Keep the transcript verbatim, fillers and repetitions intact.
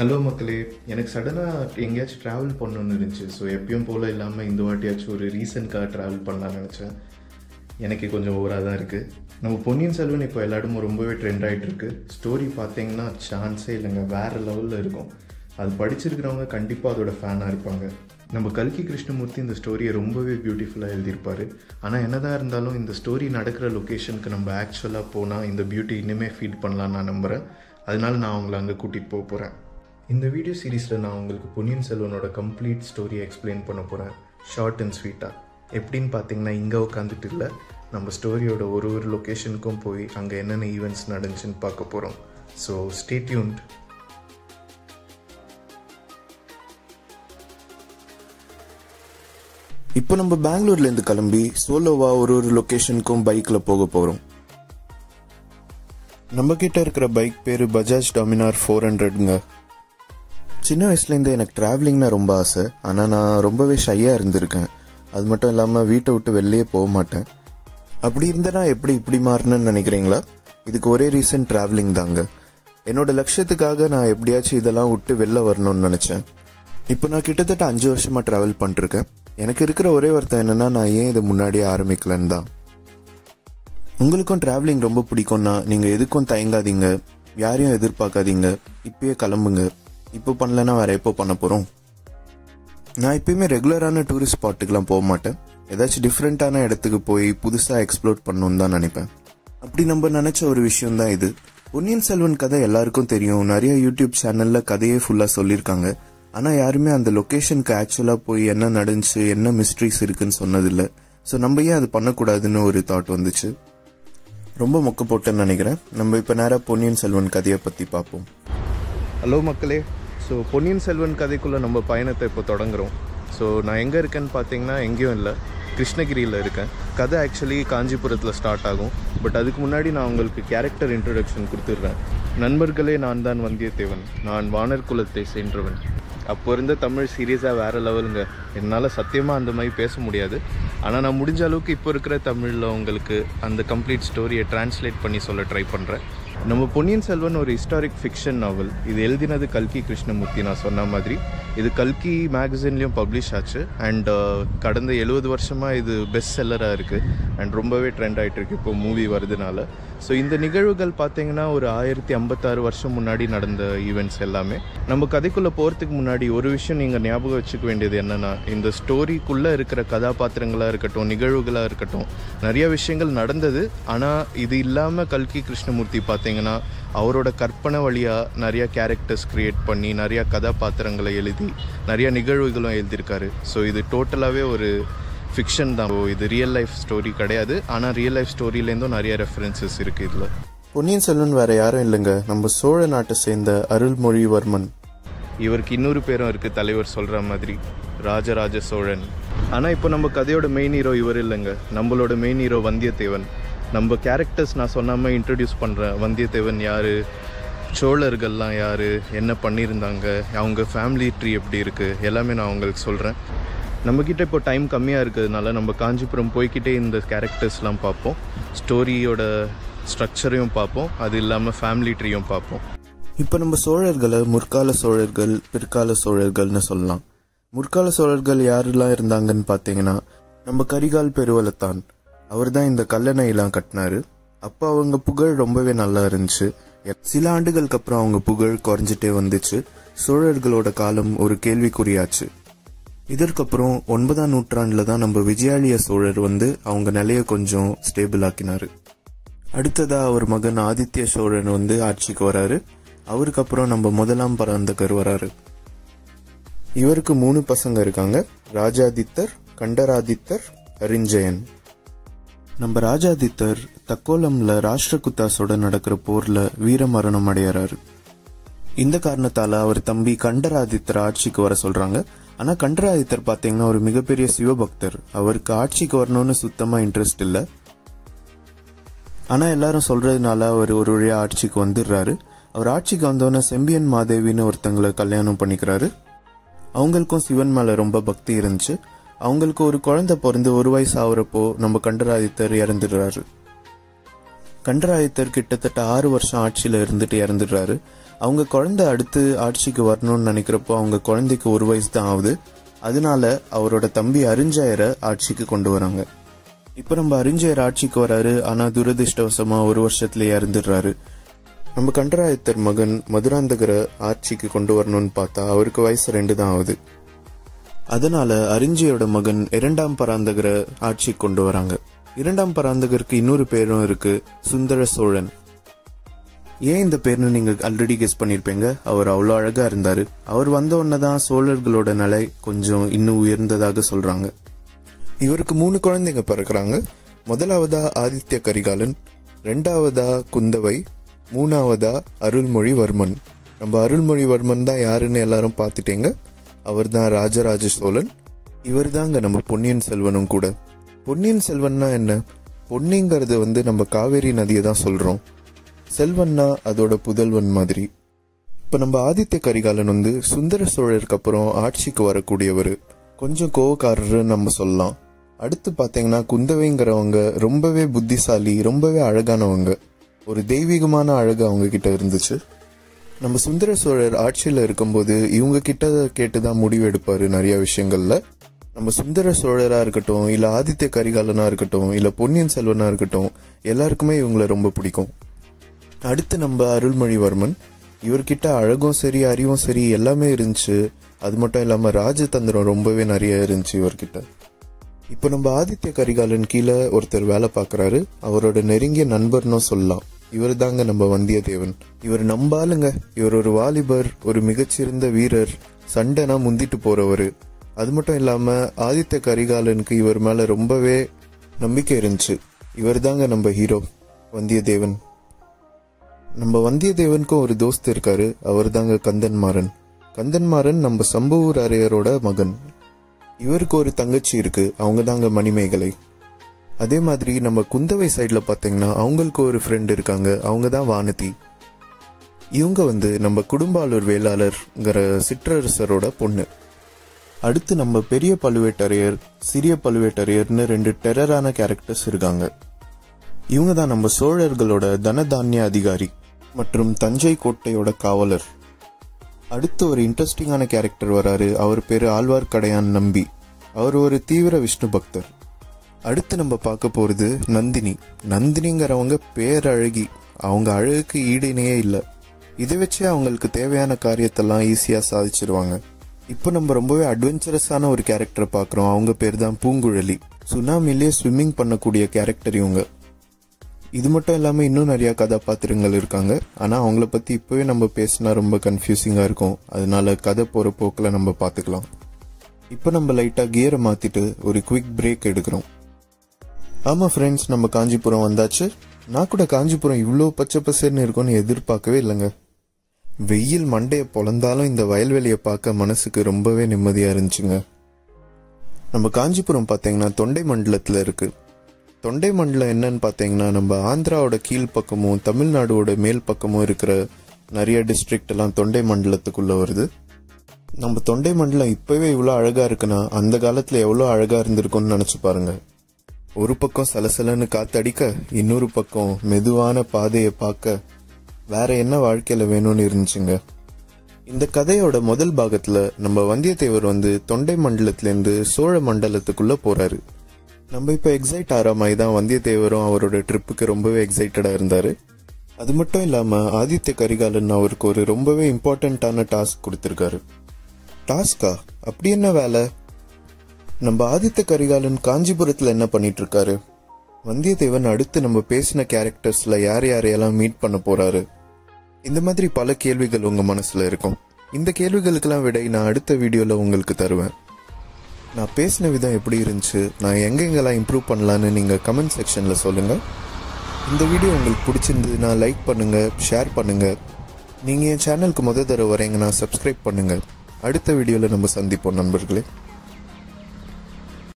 Hello மக்களே, எனக்கு சடனாக எங்கேயாச்சும் ட்ராவல் பண்ணணுன்னு இருந்துச்சு. ஸோ எப்பயும் போல் இல்லாமல் இந்த வாட்டியாச்சும் ஒரு ரீசன்க்காக ட்ராவல் பண்ணலான்னு நினச்சேன். எனக்கு கொஞ்சம் ஓவராக தான் இருக்குது. நம்ம பொன்னியின் செல்வன் இப்போ எல்லா இடமும் ரொம்பவே ட்ரெண்ட் ஆகிட்டு இருக்கு. ஸ்டோரி பார்த்தீங்கன்னா சான்ஸே இல்லைங்க, வேறு லெவலில் இருக்கும். அது படிச்சிருக்கிறவங்க கண்டிப்பாக அதோட ஃபேனாக இருப்பாங்க. நம்ம கல்கி கிருஷ்ணமூர்த்தி இந்த ஸ்டோரியை ரொம்பவே பியூட்டிஃபுல்லாக எழுதியிருப்பார். ஆனால் என்னதான் இருந்தாலும் இந்த ஸ்டோரி நடக்கிற லொக்கேஷனுக்கு நம்ம ஆக்சுவலாக போனால் இந்த பியூட்டி இன்னுமே ஃபீல் பண்ணலான்னு நான் நம்புகிறேன். அதனால நான் அவங்கள அங்கே கூட்டிகிட்டு போக போகிறேன். இந்த வீடியோ சீரீஸில் நான் உங்களுக்கு பொன்னியின் செல்வனோட கம்ப்ளீட் ஸ்டோரியை எக்ஸ்பிளைன் பண்ண போகிறேன், ஷார்ட் அண்ட் ஸ்வீட்டாக. எப்படின்னு பார்த்தீங்கன்னா, இங்கே உட்காந்துட்டு இல்லை, நம்ம ஸ்டோரியோட ஒரு ஒரு லொக்கேஷனுக்கும் போய் அங்கே என்னென்ன ஈவெண்ட்ஸ் நடந்துச்சுன்னு பார்க்க போகிறோம். So stay tuned. இப்போ நம்ம பெங்களூர்லேருந்து கிளம்பி சோலோவாக ஒரு ஒரு லொக்கேஷனுக்கும் பைக்கில் போக போகிறோம். நம்ம கிட்ட இருக்கிற பைக் பேர் பஜாஜ் டாமினார் ஃபோர் ஹண்ட்ரட்ங்க. சின்ன வயசுலேருந்து எனக்கு ட்ராவலிங்னா ரொம்ப ஆசை. ஆனால் நான் ரொம்பவே ஷையாக இருந்திருக்கேன். அது மட்டும் இல்லாமல் வீட்டை விட்டு வெளியே போக மாட்டேன். அப்படி இருந்தேன்னா எப்படி இப்படி மாறினேன்னு நினைக்கிறீங்களா? இதுக்கு ஒரே ரீசன் ட்ராவலிங் தாங்க. என்னோட லட்சியத்துக்காக நான் எப்படியாச்சும் இதெல்லாம் விட்டு வெளில வரணும்னு நினச்சேன். இப்போ நான் கிட்டத்தட்ட அஞ்சு வருஷமாக ட்ராவல் பண்ணிருக்கேன். எனக்கு இருக்கிற ஒரே வருத்தம் என்னென்னா, நான் ஏன் இதை முன்னாடியே ஆரம்பிக்கலன்னு தான். உங்களுக்கும் ட்ராவலிங் ரொம்ப பிடிக்கும்னா நீங்கள் எதுக்கும் தயங்காதீங்க, யாரையும் எதிர்பார்க்காதீங்க, இப்பயே கிளம்புங்க. இப்போ பண்ணலன்னா வேற எப்போ பண்ண போகிறோம்? நான் எப்பயுமே ரெகுலரான டூரிஸ்ட் ஸ்பாட்டுக்கெலாம் போக மாட்டேன். ஏதாச்சும் டிஃப்ரெண்ட்டான இடத்துக்கு போய் புதுசாக எக்ஸ்ப்ளோர் பண்ணணுன்னு தான் நினைப்பேன். அப்படி நம்ம நினச்ச ஒரு விஷயம் தான் இது. பொன்னியின் செல்வன் கதை எல்லாருக்கும் தெரியும். நிறைய யூடியூப் சேனலில் கதையே ஃபுல்லாக சொல்லியிருக்காங்க. ஆனால் யாருமே அந்த லொக்கேஷனுக்கு ஆக்சுவலாக போய் என்ன நடந்துச்சு, என்ன மிஸ்ட்ரிஸ் இருக்குன்னு சொன்னதில்லை. ஸோ நம்ம ஏன் அது பண்ணக்கூடாதுன்னு ஒரு தாட் வந்துச்சு. ரொம்ப மொக்க போட்டேன்னு நினைக்கிறேன். நம்ம இப்போ நேராக பொன்னியின் செல்வன் கதையை பற்றி பார்ப்போம். ஹலோ மக்களே, ஸோ பொன்னியின் செல்வன் கதைக்குள்ளே நம்ம பயணத்தை இப்போ தொடங்குகிறோம். ஸோ நான் எங்கே இருக்கேன்னு பார்த்தீங்கன்னா, எங்கேயும் இல்லை, கிருஷ்ணகிரியில் இருக்கேன். கதை ஆக்சுவலி காஞ்சிபுரத்தில் ஸ்டார்ட் ஆகும். பட் அதுக்கு முன்னாடி நான் உங்களுக்கு கேரக்டர் இன்ட்ரடக்ஷன் கொடுத்துட்றேன். நண்பர்களே, நான் தான் வந்தியத்தேவன். நான் வானர் குலத்தை சென்றவன். அப்போ இருந்த தமிழ் சீரியஸாக வேறு லெவலுங்க. என்னால் சத்தியமாக அந்த மாதிரி பேச முடியாது. ஆனால் நான் முடிஞ்ச அளவுக்கு இப்போ இருக்கிற தமிழில் உங்களுக்கு அந்த கம்ப்ளீட் ஸ்டோரியை டிரான்ஸ்லேட் பண்ணி சொல்ல ட்ரை பண்ணுறேன். நம்ம பொன்னியின் செல்வன் ஒரு ஹிஸ்டாரிக் ஃபிக்ஷன் நாவல். இது எழுதினது கல்கி கிருஷ்ணமூர்த்தி. நான் சொன்ன மாதிரி இது கல்கி மேகசின்லேயும் பப்ளிஷ் ஆச்சு. அண்ட் கடந்த எழுபது வருஷமாக இது பெஸ்ட் செல்லராக இருக்குது. அண்ட் ரொம்பவே ட்ரெண்ட் ஆகிட்டு இருக்கு இப்போ மூவி வருதுனால. ஸோ இந்த நிகழ்வுகள் பார்த்தீங்கன்னா ஒரு ஆயிரத்தி ஐம்பத்தாறு வருஷம் முன்னாடி நடந்த ஈவெண்ட்ஸ் எல்லாமே. நம்ம கதைக்குள்ளே போகிறதுக்கு முன்னாடி ஒரு விஷயம் நீங்கள் ஞாபகம் வச்சுக்க வேண்டியது என்னென்னா, இந்த ஸ்டோரிக்குள்ளே இருக்கிற கதாபாத்திரங்களாக இருக்கட்டும், நிகழ்வுகளாக இருக்கட்டும், நிறைய விஷயங்கள் நடந்தது. ஆனால் இது இல்லாமல் கல்கி கிருஷ்ணமூர்த்தி பார்த்தீங்கன்னா அவரோட கற்பனை வழியாக நிறைய கேரக்டர்ஸ் க்ரியேட் பண்ணி நிறையா கதாபாத்திரங்களை எழுதி நிறைய நிகழ்வுகளும் எழுதியிருக்காரு. ஸோ இது டோட்டலாகவே ஒரு ஃபிக்ஷன் தான். இது ரியல் லைஃப் ஸ்டோரி கிடையாது. ஆனால் ரியல் லைஃப் ஸ்டோரியிலேருந்தும் நிறைய ரெஃபரன்சஸ் இருக்குது இதில். பொன்னியின் செல்வன் வேறு யாரும் இல்லைங்க, நம்ம சோழ நாட்டை சேர்ந்த அருள்மொழிவர்மன். இவருக்கு இன்னொரு பேரும் இருக்குது, தலைவர் சொல்கிற மாதிரி ராஜராஜ சோழன். ஆனால் இப்போ நம்ம கதையோட மெயின் ஹீரோ இவர் இல்லைங்க. நம்மளோட மெயின் ஹீரோ வந்தியத்தேவன். நம்ம கேரக்டர்ஸ் நான் சொன்னாமல் இன்ட்ரடியூஸ் பண்ணுறேன். வந்தியத்தேவன் யார், சோழர்கள்லாம் யார், என்ன பண்ணியிருந்தாங்க, அவங்க ஃபேமிலி ட்ரீ எப்படி இருக்குது, எல்லாமே நான் உங்களுக்கு சொல்கிறேன். நம்மக்கிட்ட இப்போ டைம் கம்மியாக இருக்கிறதுனால நம்ம காஞ்சிபுரம் போய்கிட்டே இந்த கேரக்டர்ஸ்லாம் பார்ப்போம், ஸ்டோரியோட ஸ்ட்ரக்சரையும் பார்ப்போம், அது இல்லாமல் ஃபேமிலி ட்ரீயும் பார்ப்போம். இப்போ நம்ம சோழர்களை முற்கால சோழர்கள், பிற்கால சோழர்கள்னு சொல்லலாம். முற்கால சோழர்கள் யாரெல்லாம் இருந்தாங்கன்னு பார்த்தீங்கன்னா, நம்ம கரிகால் பெருவளத்தான். அவர் தான் இந்த கல்லணையெல்லாம் கட்டினாரு. அப்போ அவங்க புகழ் ரொம்பவே நல்லா இருந்துச்சு. சில ஆண்டுகளுக்கு அப்புறம் அவங்க புகழ் குறைஞ்சிட்டே வந்துச்சு. சோழர்களோட காலம் ஒரு கேள்விக்குறியாச்சு. இதற்கப்புறம் ஒன்பதாம் நூற்றாண்டில் தான் நம்ம விஜயாலய சோழர் வந்து அவங்க நிலையை கொஞ்சம் ஸ்டேபிள் ஆக்கினாரு. அடுத்ததா அவர் மகன் ஆதித்ய சோழன் வந்து ஆட்சிக்கு வராரு. அவருக்கு அப்புறம் நம்ம முதலாம் பராந்தகர் வராரு. இவருக்கு மூணு பசங்க இருக்காங்க, ராஜாதித்தர், கண்டராதித்தர், அரிஞ்சயன். நம்ம ராஜாதித்தர் தக்கோலம்ல ராஷ்டிரகுத்தாஸோட நடக்கிற போர்ல வீரமரணம் அடையறாரு. இந்த காரணத்தால அவர் தம்பி கண்டராதித்தர் ஆட்சிக்கு வர சொல்றாங்க. ஆனா கண்டராதித்தர் பாத்தீங்கன்னா ஒரு மிகப்பெரிய சிவபக்தர். அவருக்கு ஆட்சிக்கு வரணும்னு சுத்தமா இன்ட்ரெஸ்ட் இல்லை. ஆனா எல்லாரும் சொல்றதுனால அவர் ஒரு வழியா ஆட்சிக்கு வந்துடுறாரு. அவர் ஆட்சிக்கு வந்தோடனே செம்பியன் மாதேவின்னு ஒருத்தங்களை கல்யாணம் பண்ணிக்கிறாரு. அவங்களுக்கும் சிவன் மேல ரொம்ப பக்தி இருந்துச்சு. அவங்களுக்கு ஒரு குழந்தை பிறந்து ஒரு வயசு ஆகுறப்போ நம்ம கண்டராதித்தர் இறந்துடுறாரு. கண்டராயத்தர் கிட்டத்தட்ட ஆறு வருஷம் ஆட்சியில் இருந்துட்டு இறந்துடுறாரு. அவங்க குழந்தை அடுத்து ஆட்சிக்கு வரணும்னு நினைக்கிறப்போ அவங்க குழந்தைக்கு ஒரு வயசு தான் ஆகுது. அதனால அவரோட தம்பி அரிஞ்சயரை ஆட்சிக்கு கொண்டு வராங்க. இப்போ நம்ம அரிஞ்சயர் ஆட்சிக்கு வராரு. ஆனால் துரதிருஷ்டவசமா ஒரு வருஷத்துல இறந்துடுறாரு. நம்ம கண்டராயத்தர் மகன் மதுராந்தகரை ஆட்சிக்கு கொண்டு வரணும்னு பார்த்தா அவருக்கு வயசு ரெண்டு தான் ஆகுது. அதனால அரிஞ்சையோட மகன் இரண்டாம் பராந்தகரை ஆட்சிக்கு கொண்டு வராங்க. இரண்டாம் பராந்தகருக்கு இன்னொரு பேரும் இருக்கு, சுந்தர சோழன். ஏன் இந்த பேர்னு நீங்க ஆல்ரெடி கெஸ் பண்ணிருப்பீங்க. அவர் அவ்வளோ அழகா இருந்தாரு. அவர் வந்த உடனே தான் சோழர்களோட நிலை கொஞ்சம் இன்னும் உயர்ந்ததாக சொல்றாங்க. இவருக்கு மூணு குழந்தைங்க பிறக்கிறாங்க. முதலாவதா ஆதித்ய கரிகாலன், ரெண்டாவதா குந்தவை, மூணாவதா அருள்மொழிவர்மன். நம்ம அருள்மொழிவர்மன் தான் யாருன்னு எல்லாரும் பார்த்துட்டீங்க. அவர் தான் ராஜராஜ சோழன். இவர் தாங்க நம்ம பொன்னியின் செல்வனும் கூட. பொன்னியின் செல்வன்னா என்ன? பொன்னிங்கிறது வந்து நம்ம காவேரி நதியை தான் சொல்றோம். செல்வன்னா அதோட புதல்வன் மாதிரி. இப்ப நம்ம ஆதித்ய கரிகாலன் வந்து சுந்தர சோழருக்கு அப்புறம் ஆட்சிக்கு வரக்கூடியவர். கொஞ்சம் கோவக்காரரு நம்ம சொல்லலாம். அடுத்து பாத்தீங்கன்னா குந்தவைங்கிறவங்க ரொம்பவே புத்திசாலி, ரொம்பவே அழகானவங்க. ஒரு தெய்வீகமான அழகு அவங்க கிட்ட இருந்துச்சு. நம்ம சுந்தர சோழர் ஆட்சியில இருக்கும்போது இவங்க கிட்ட கேட்டுதான் முடிவு எடுப்பாரு நிறைய விஷயங்கள்ல. நம்ம சுந்தர சோழரா இருக்கட்டும், இல்ல ஆதித்ய கரிகாலனா இருக்கட்டும், இல்ல பொன்னியின் செல்வனா இருக்கட்டும், எல்லாருக்குமே இவங்களை ரொம்ப பிடிக்கும். அடுத்து நம்ம அருள்மொழிவர்மன். இவர்கிட்ட அழகும் சரி, அறிவும் சரி எல்லாமே இருந்துச்சு. அது மட்டும் இல்லாம ராஜதந்திரம் ரொம்பவே நிறைய இருந்துச்சு இவர்கிட்ட. இப்ப நம்ம ஆதித்ய கரிகாலன் கீழே ஒருத்தர் வேலை பாக்குறாரு. அவரோட நெருங்கிய நண்பர்னு சொல்லலாம். இவர் தாங்க நம்ம வந்தியத்தேவன். இவர் நம்பாளுங்க. இவர் ஒரு வாலிபர், ஒரு மிகச்சிறந்த வீரர், சண்டைனா முந்திட்டு போறவரு. அது மட்டும் இல்லாம ஆதித்ய கரிகாலனுக்கு இவர் மேல ரொம்பவே நம்பிக்கை இருந்துச்சு. இவர் தாங்க நம்ம ஹீரோ வந்தியத்தேவன். நம்ம வந்தியத்தேவனுக்கும் ஒரு தோஸ்து இருக்காரு. அவர் தாங்க கந்தன்மாறன். கந்தன்மாறன் நம்ம சம்புவூர் அரையரோட மகன். இவருக்கு ஒரு தங்கச்சி இருக்கு. அவங்க தாங்க மணிமேகலை. அதே மாதிரி நம்ம குந்தவை சைட்ல பாத்தீங்கன்னா அவங்களுக்கு ஒரு ஃப்ரெண்ட் இருக்காங்க. அவங்க தான் வானதி. இவங்க வந்து நம்ம குடும்பாலூர் வேளாளர்ங்கிற சிற்றரசரோட பொண்ணு. அடுத்து நம்ம பெரிய பழுவேட்டரையர், சிறிய பழுவேட்டரையர்னு ரெண்டு டெரரான கேரக்டர்ஸ் இருக்காங்க. இவங்க தான் நம்ம சோழர்களோட தனதானிய அதிகாரி மற்றும் தஞ்சை கோட்டையோட காவலர். அடுத்து ஒரு இன்ட்ரெஸ்டிங்கான கேரக்டர் வராரு. அவர் பேரு ஆழ்வார்க்கடையான் நம்பி. அவர் ஒரு தீவிர விஷ்ணு பக்தர். அடுத்து நம்ம பார்க்க போறது நந்தினி. நந்தினிங்கிறவங்க பேரழகி. அவங்க அழகுக்கு ஈடுணையே இல்லை. இதை வச்சு அவங்களுக்கு தேவையான காரியத்தெல்லாம் ஈஸியா சாதிச்சிருவாங்க. இப்போ நம்ம ரொம்பவே அட்வென்ச்சரஸான ஒரு கேரக்டரை பார்க்குறோம். அவங்க பேர் தான் பூங்குழலி. சுனாமிலே ஸ்விம்மிங் பண்ணக்கூடிய கேரக்டர் இவங்க. இது மட்டும் இல்லாமல் இன்னும் நிறைய கதாபாத்திரங்கள் இருக்காங்க. ஆனால் அவங்கள பற்றி இப்போவே நம்ம பேசினா ரொம்ப கன்ஃபியூசிங்காக இருக்கும். அதனால கதை போகிற போக்கில் நம்ம பார்த்துக்கலாம். இப்போ நம்ம லைட்டாக கியரை மாற்றிட்டு ஒரு குவிக் பிரேக் எடுக்கிறோம். ஆமாம் ஃப்ரெண்ட்ஸ், நம்ம காஞ்சிபுரம் வந்தாச்சு. நான் கூட காஞ்சிபுரம் இவ்வளோ பச்சை பசேர்னு இருக்கும்னு எதிர்பார்க்கவே இல்லைங்க. வெயில் மண்டையை பொழந்தாலும் இந்த வயல்வெளியை பார்க்க மனசுக்கு ரொம்பவே நிம்மதியாக இருந்துச்சுங்க. நம்ம காஞ்சிபுரம் பார்த்தீங்கன்னா தொண்டை மண்டலத்தில் இருக்கு. தொண்டை மண்டலம் என்னன்னு பார்த்தீங்கன்னா நம்ம ஆந்திராவோட கீழ் பக்கமும் தமிழ்நாடோட மேல் பக்கமும் இருக்கிற நிறைய டிஸ்ட்ரிக்ட் எல்லாம் தொண்டை மண்டலத்துக்குள்ள வருது. நம்ம தொண்டை மண்டலம் இப்பவே இவ்வளோ அழகா இருக்குன்னா அந்த காலத்துல எவ்வளோ அழகா இருந்திருக்கும்னு நினைச்சு பாருங்க. ஒரு பக்கம் சலசலன்னு காத்தடிக்க, இன்னொரு பக்கம் மெதுவான பாதையை பார்க்க வேற என்ன வாழ்க்கையில வேணும்னு இருந்துச்சுங்க. இந்த கதையோட முதல் பாகத்துல நம்ம வந்தியத்தேவர் வந்து தொண்டை மண்டலத்திலேருந்து சோழ மண்டலத்துக்குள்ள போறாரு. நம்ம இப்ப எக்ஸைட் ஆற மாதிரி தான் வந்தியத்தேவரும் அவரோட ட்ரிப்புக்கு ரொம்பவே எக்ஸைட்டடா இருந்தாரு. அது மட்டும் இல்லாம ஆதித்ய கரிகாலன் அவருக்கு ஒரு ரொம்பவே இம்பார்ட்டன்டான டாஸ்க் கொடுத்திருக்காரு. டாஸ்கா? அப்படி என்ன வேலை? நம்ம ஆதித்ய கரிகாலன் காஞ்சிபுரத்துல என்ன பண்ணிட்டு இருக்காரு? வந்தியத்தேவன் அடுத்து நம்ம பேசின கேரக்டர்ஸ்ல யார் யாரையெல்லாம் மீட் பண்ண போறாரு? இந்த மாதிரி பல கேள்விகள் உங்க மனசுல இருக்கும். இந்த கேள்விகளுக்கெல்லாம் விடை நான் அடுத்த வீடியோல உங்களுக்கு தருவேன். நான் பேசின விதம் எப்படி இருந்துச்சு, நான் எங்கெங்கெல்லாம் இம்ப்ரூவ் பண்ணலான்னு நீங்க கமெண்ட் செக்ஷன்ல சொல்லுங்க. இந்த வீடியோ உங்களுக்கு பிடிச்சிருந்ததுன்னா லைக் பண்ணுங்க, ஷேர் பண்ணுங்க. நீங்க என் சேனலுக்கு முதல் தடவை வரீங்கன்னா சப்ஸ்கிரைப் பண்ணுங்க. அடுத்த வீடியோல நம்ம சந்திப்போம் நண்பர்களே.